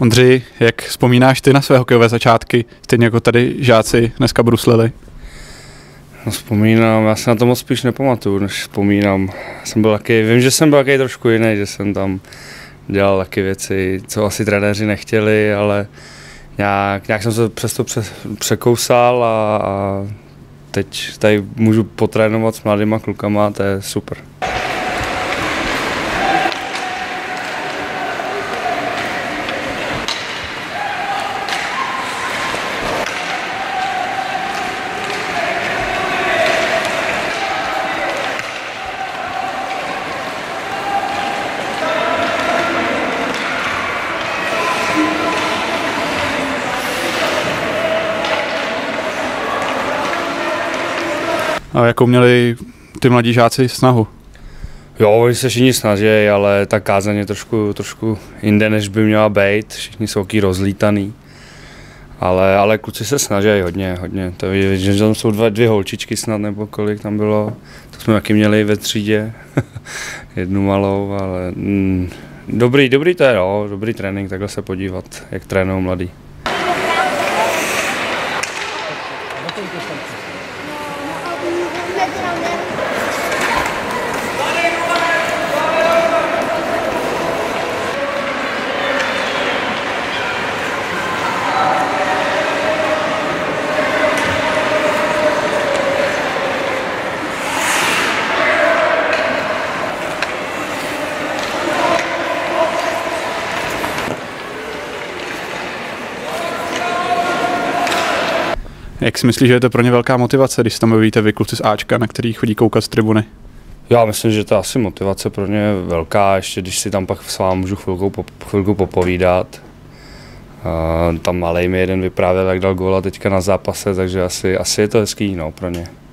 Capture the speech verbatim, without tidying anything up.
Ondřej, jak vzpomínáš ty na své hokejové začátky, stejně jako tady žáci dneska bruslili? No, vzpomínám, já se na to moc spíš nepamatuju, než vzpomínám. Jsem byl taky, vím, že jsem byl taky trošku jiný, že jsem tam dělal taky věci, co asi trenéři nechtěli, ale nějak, nějak jsem se přesto pře, překousal a, a teď tady můžu potrénovat s mladýma klukama, to je super. A jakou měli ty mladí žáci snahu? Jo, oni se všichni snaží, ale ta kázeň je trošku, trošku jinde, než by měla být. Všichni jsou taky rozlítaný. Ale, ale kluci se snaží hodně, hodně. To je, že tam jsou dva, dvě holčičky snad, nebo kolik tam bylo. To jsme taky měli ve třídě. Jednu malou, ale mm, dobrý, dobrý to je, no, dobrý trénink, takhle se podívat, jak trénují mladí. Jak si myslíš, že je to pro ně velká motivace, když tam bavíte vy kluci z Ačka, na který chodí koukat z tribuny? Já myslím, že to asi motivace pro ně je velká, ještě když si tam pak s vámi můžu chvilku, chvilku popovídat. Uh, tam malej mi jeden vyprávěl, jak dal góla teďka na zápase, takže asi, asi je to hezký, no, pro ně.